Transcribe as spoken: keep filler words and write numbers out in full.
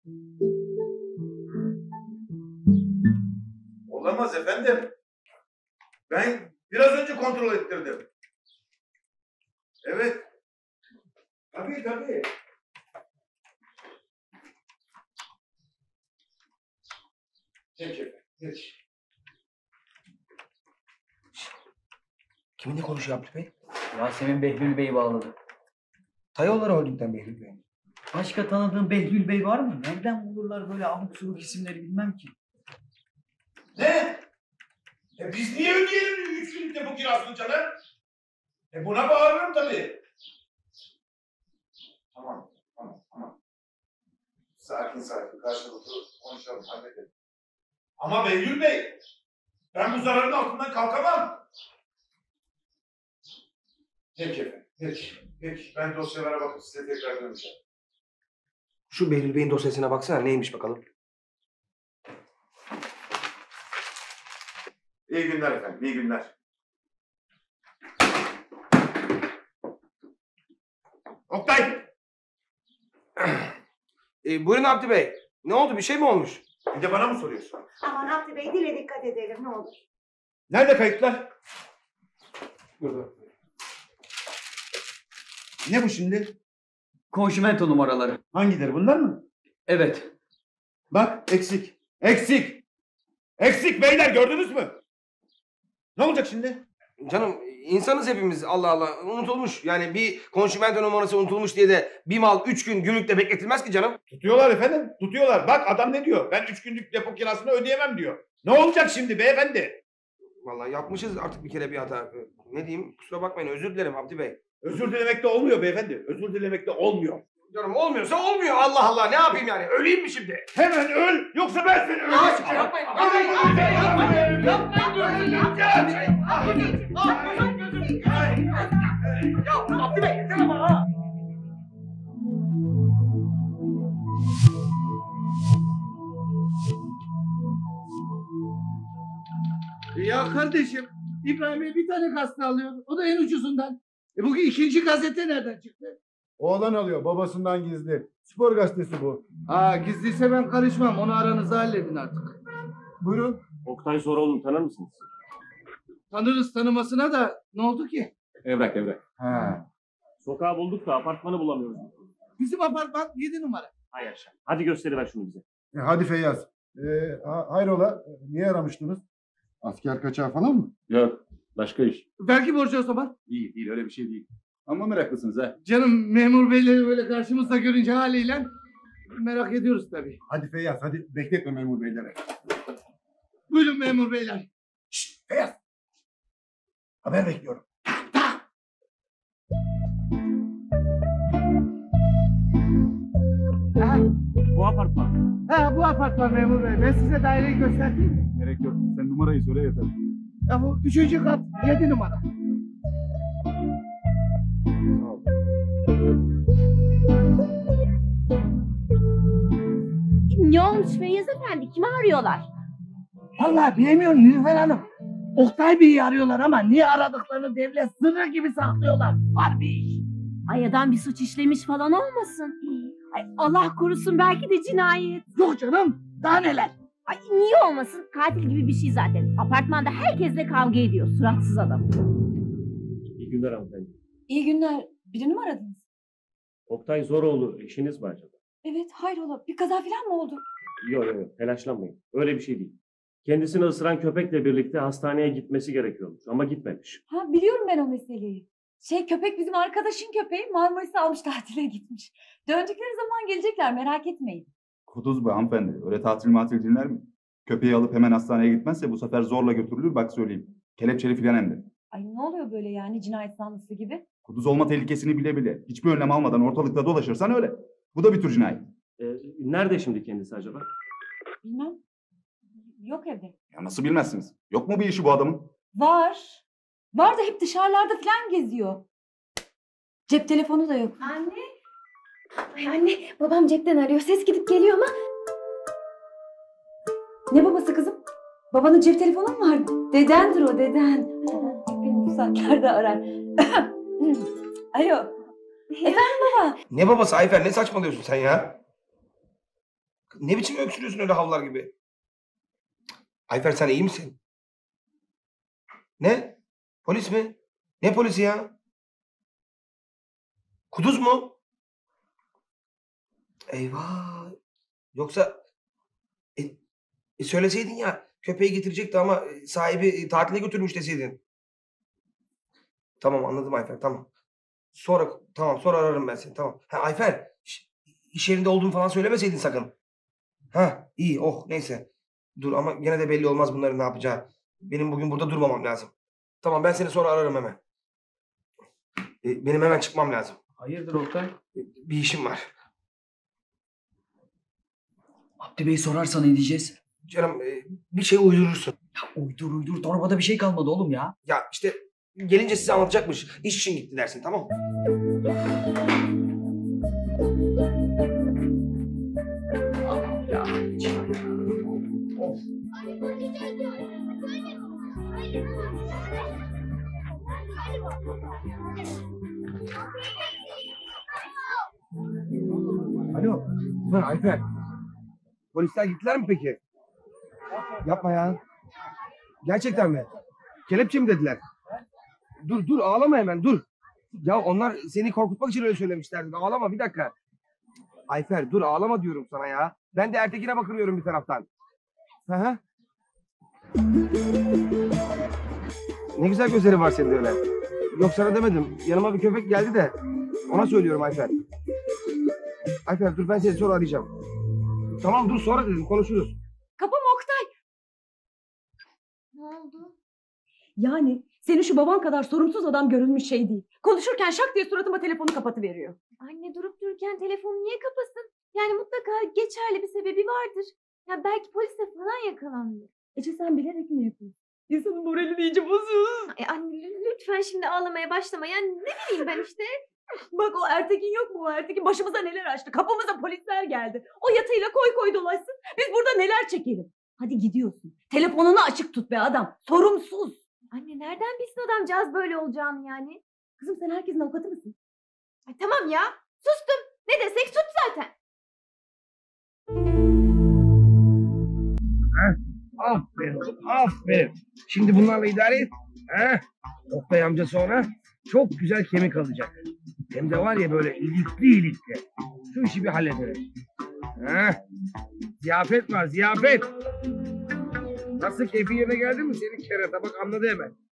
Olamaz efendim. Ben biraz önce kontrol ettirdim. Evet. Tabii tabii. Peki efendim. Peki. Kiminle konuşuyor Abdü Bey? Yasemin Behlül Bey'i bağladı. Tayoğlar Holding'den Behlül Bey. Başka tanıdığın Behlül Bey var mı? Nereden bulurlar böyle abuk subuk isimleri bilmem ki. Ne? E biz niye ödeyelim üç günlük depo kirasını canım? E buna bağırırım tabii. Tamam, tamam, tamam. Sakin sakin karşılıklı konuşalım, halledelim. Ama Behlül Bey, ben bu zararın altından kalkamam. Peki efendim, peki. Peki, ben dosyalara bakıp size tekrar döneceğim. Şu Behlül Bey'in dosyasına baksana neymiş bakalım. İyi günler efendim, iyi günler. Oktay! E, buyurun Abdü Bey. Ne oldu? Bir şey mi olmuş? Bir de bana mı soruyorsun? Aman Abdü Bey, dile dikkat edelim ne olur. Nerede kayıtlar? Burada. Ne bu şimdi? Konşimento numaraları. Hangileri, bunlar mı? Evet. Bak, eksik. Eksik! Eksik beyler, gördünüz mü? Ne olacak şimdi? Canım insanız hepimiz Allah Allah. Unutulmuş. Yani bir konşimento numarası unutulmuş diye de bir mal üç gün gümrükte bekletilmez ki canım. Tutuyorlar efendim, tutuyorlar. Bak adam ne diyor? Ben üç günlük depo kirasını ödeyemem diyor. Ne olacak şimdi beyefendi? Vallahi yapmışız artık bir kere bir hata. Ne diyeyim? Kusura bakmayın. Özür dilerim Abdü Bey. Özür dilemekte olmuyor beyefendi. Özür dilemekte olmuyor. Canım olmuyorsa olmuyor. Allah Allah. Ne yapayım yani? Öleyim mi şimdi? Hemen öl, yoksa ben seni öldürürüm. Yapmayın. Yapmayın. Yapmayın. Yapmayın. Abdü Bey yeter ama ha. Ya kardeşim, İbrahim'e bir tane gazete alıyor. O da en ucuzundan. E bugün ikinci gazete nereden çıktı? Oğlan alıyor babasından gizli. Spor gazetesi bu. Ha gizliyse ben karışmam. Onu aranızda halledin artık. Buyurun. Oktay Zoroğlu'nu tanır mısınız? Tanırız tanımasına da ne oldu ki? Evrak evrak. Ha. Sokağı bulduk da apartmanı bulamıyoruz. Bizim apartman yedi numara. Hay aşağı. Hadi gösteriver şunu bize. E, hadi Feyyaz. E, ha- hayrola? Niye aramıştınız? Asker kaçağı falan mı? Yok. Başka iş. Vergi borcu o zaman. Değil değil öyle bir şey değil. Ama meraklısınız ha. Canım memur beyleri böyle karşımızda görünce haliyle merak ediyoruz tabii. Hadi Feyyaz hadi bekletme memur beyleri. Buyurun memur beyler. Şşt Feyyaz. Haber bekliyorum. Ha, Bu apartman. ha bu apartman memur bey. Ben size daireyi gösterdim. Gerek yok. Sen numarayı söyle yeter. Ya bu üçüncü kat yedi numara. Sağ ol. Ne olmuş Feyyaz Efendi? Kimi arıyorlar? Vallahi bilemiyorum Nilüfer Hanım. Oktay Bey'i arıyorlar ama niye aradıklarını devlet sırrı gibi saklıyorlar. Var bir iş. Ay adam bir suç işlemiş falan olmasın? Ay Allah korusun, belki de cinayet. Yok canım daha neler. Ay niye olmasın? Katil gibi bir şey zaten. Apartmanda herkesle kavga ediyor. Suratsız adam. İyi günler hanımefendi. İyi günler. Birini mi aradınız? Oktay Zoroğlu eşiniz mi acaba? Evet, hayrola. Bir kaza falan mı oldu? Yok yok yok. Telaşlanmayın. Öyle bir şey değil. Kendisini ısıran köpekle birlikte hastaneye gitmesi gerekiyormuş ama gitmemiş. Ha, biliyorum ben o meseleyi. Şey, köpek bizim arkadaşın köpeği. Marmaris'e almış, tatile gitmiş. Döndükleri zaman gelecekler, merak etmeyin. Kuduz bu hanımefendi. Öyle tatil matil dinler mi? Köpeği alıp hemen hastaneye gitmezse bu sefer zorla götürülür bak söyleyeyim. Kelepçeli filan hem de. Ay ne oluyor böyle yani, cinayet zanlısı gibi? Kuduz olma tehlikesini bile bile. Hiçbir önlem almadan ortalıkta dolaşırsan öyle. Bu da bir tür cinayet. Ee, nerede şimdi kendisi acaba? Bilmem. Yok evde. Ya nasıl bilmezsiniz? Yok mu bir işi bu adamın? Var. Var da hep dışarılarda falan geziyor. Cep telefonu da yok. Anne. Ay anne, babam cepten arıyor. Ses gidip geliyor ama. Ne babası kızım? Babanın cep telefonu mu var? Dedendir o, deden. Beni bu saatlerde arar. Alo. Efendim baba. Ne babası Ayfer? Ne saçmalıyorsun sen ya? Ne biçim öksürüyorsun öyle havlar gibi? Ayfer sen iyi misin? Ne? Polis mi? Ne polisi ya? Kuduz mu? Eyvah. Yoksa e, e, söyleseydin ya köpeği getirecekti ama e, sahibi e, tatile götürmüş deseydin. Tamam anladım Ayfer tamam. Sonra tamam sonra ararım ben seni tamam. Ha Ayfer iş, iş yerinde olduğumu falan söylemeseydin sakın. Ha iyi oh neyse. Dur ama gene de belli olmaz bunların ne yapacağı. Benim bugün burada durmamam lazım. Tamam ben seni sonra ararım hemen. E, benim hemen çıkmam lazım. Hayırdır Oktay? E, bir işim var. Abdi Bey sorarsa ne diyeceğiz? Canım e, bir şey uydurursun. Ya uydur uydur torbada bir şey kalmadı oğlum ya. Ya işte gelince size anlatacakmış. İş için gitti dersin tamam mı? Ya. Alo. Ha, Ayfer. Polisler gittiler mi peki? Yapma ya. Gerçekten mi? Kelepçe mi dediler? Dur dur ağlama hemen dur. Ya onlar seni korkutmak için öyle söylemişlerdi. Ağlama bir dakika. Ayfer dur ağlama diyorum sana ya. Ben de Ertekin'e bakıyorum bir taraftan. Hı hı. Ne güzel gözleri var senin öyle. Yok sana demedim. Yanıma bir köpek geldi de ona söylüyorum Ayfer. Ayfer dur ben seni sonra arayacağım. Tamam dur sonra dedim konuşuruz. Kapama Oktay. Ne oldu? Yani senin şu baban kadar sorumsuz adam görülmüş şey değil. Konuşurken şak diye suratıma telefonu kapatıveriyor. Anne durup dururken telefonu niye kapasın? Yani mutlaka geçerli bir sebebi vardır. Ya belki polise falan yakalandı. Ece sen bilerek mi yapıyorsun? İnsanın moralini iyice bozuyorsun. Ay anne lü- lütfen şimdi ağlamaya başlama. Yani ne bileyim ben işte. Bak o Ertekin yok mu o Ertekin? Başımıza neler açtı. Kapımıza polisler geldi. O yatıyla koy koy dolaşsın. Biz burada neler çekelim. Hadi gidiyorsun. Telefonunu açık tut be adam. Sorumsuz. Anne nereden bilsin adamcağız böyle olacağını yani? Kızım sen herkesin avukatı mısın? Ay tamam ya. Sustum. Ne desek suç zaten. Aferin oğlum, aferin. Şimdi bunlarla idare et. He? Oktay amca sonra çok güzel kemik alacak. Hem de var ya böyle ilikli ilikli. Şu işi bir halledelim. He? Ziyafet var, ziyafet. Nasıl keyfi yerine geldi mi senin kerata? Bak anladı hemen.